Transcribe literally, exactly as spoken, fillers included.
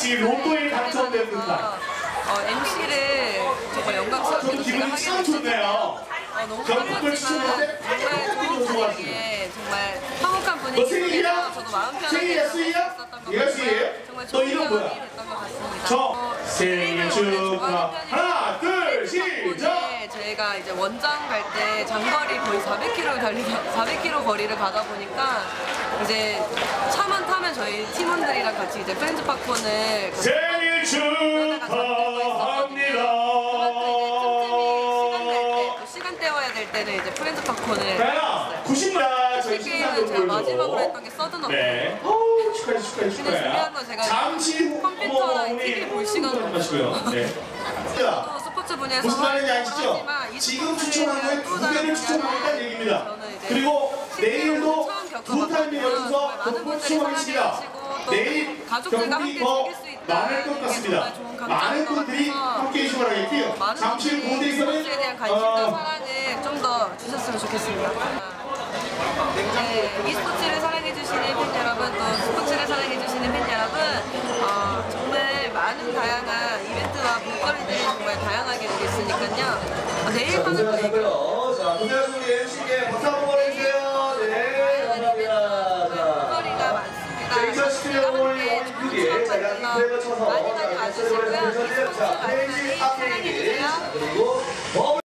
마치 로또에 당첨된 듯한 어, 엠시를 정말 영광스럽게 제가 하게 됐는데요. 어, 너무 떨렸지만 정말 좋은 분위기에 정말 화목한 분위기에서 저도 마음 편하게 할 수 있었던 것 같아요. 정말 좋은 경험이 됐던 것 같습니다. 저 생일 축하 하나 둘 시작. 저희가 이제 원정 갈 때 장거리 거의 사백 킬로미터 달리다 사백 킬로미터 거리를 가다 보니까 이제 차만 타면 저희 팀원들이랑 같이 이제 프렌즈 팝콘을 생일 축하합니다. 시간 때워야 될 때는 이제 프렌즈 팝콘을 구십 분 저희 게임은 제가 마지막으로 했던 게 서든어택. 네. 어우 축하해 축하해 축하해. 근데 중요한 건 제가 잠시 후 컴퓨터랑 티비 볼 시간은 없어요. 네. 또 스포츠 분야에서 무슨 말인지 아시죠? 지금 추천하는 두 개를 추천하겠다는 얘기입니다. 그리고 내일도 두 타임에 걸쳐서 더 추천하겠습니다. 내일 경기 더 많을 것 같습니다. 많은 분들이 함께 해주시기 바라겠고요. 잠시 후 무대에서는 스포츠에 대한 관심과 사랑을 좀 더 주셨으면 좋겠습니다. 네, e스포츠를 사랑해주시는 팬 여러분, 또 스포츠를 사랑해주시는 팬 여러분, 어, 정말 많은 다양한 이벤트와 볼거리들이 정말 다양하게 되고 있으니까요. 어, 내일 하는 거 고생하셨고요. 자, 고생하신 우리 엠씨께 박수 한번 보내주세요. 네, 감사합니다. 볼거리가 많습니다. 이천십칠 년 오월 올림픽에 자, 양팀 대회 쳐서 많이 많이 와주시고요. e스포츠 많이 많이 사랑해주세요.